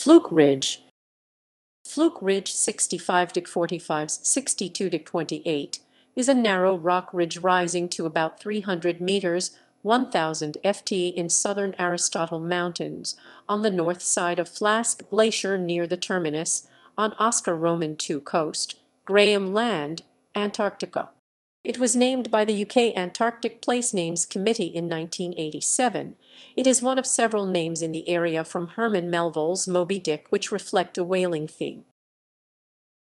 Fluke Ridge. Fluke Ridge 65-45, 62-28 is a narrow rock ridge rising to about 300 meters, 1,000 ft in southern Aristotle Mountains, on the north side of Flask Glacier near the terminus, on Oscar Roman II coast, Graham Land, Antarctica. It was named by the UK Antarctic Place Names Committee in 1987. It is one of several names in the area from Herman Melville's Moby Dick which reflect a whaling theme.